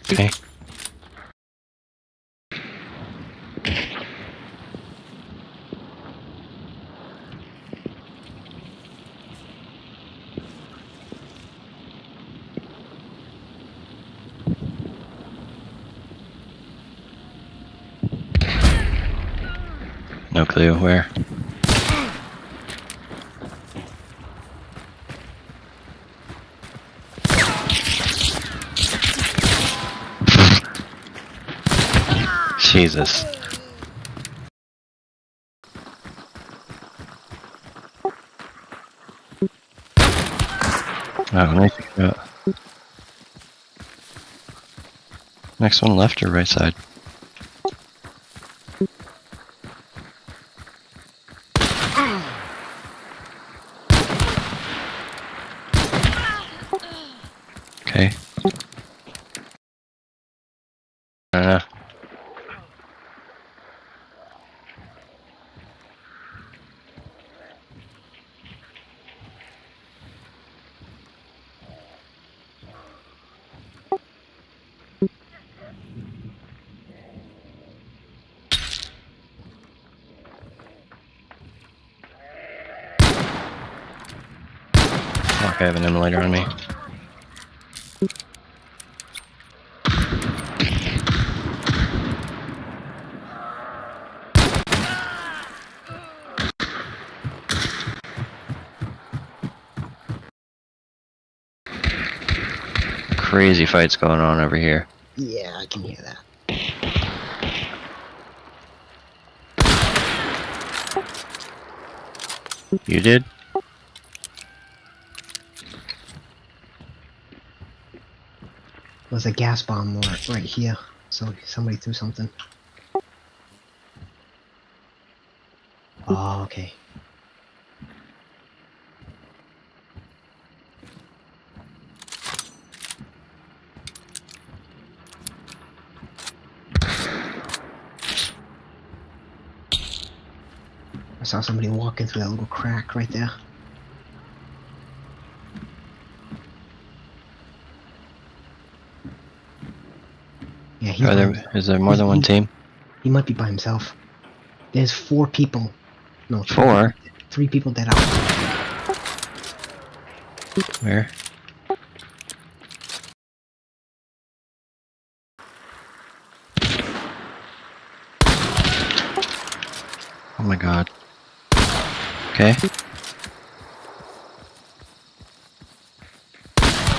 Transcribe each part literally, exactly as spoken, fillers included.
Okay. No clue where. Jesus. Oh, nice shot. Next one left or right side? Okay. I don't know. Okay, I have an immolator on me. Crazy fights going on over here. Yeah, I can hear that. You did? There's a gas bomb right, right here, so somebody threw something. Oh, okay. I saw somebody walking through that little crack right there. Yeah, he's Are there, is there more than one team? He might be by himself. There's four people. No, three Four? People, three people dead out. Where? Oh my god. Okay.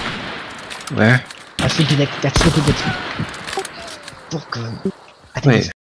Where? That's simply that, that's simply the Brooklyn. I think Wait. it's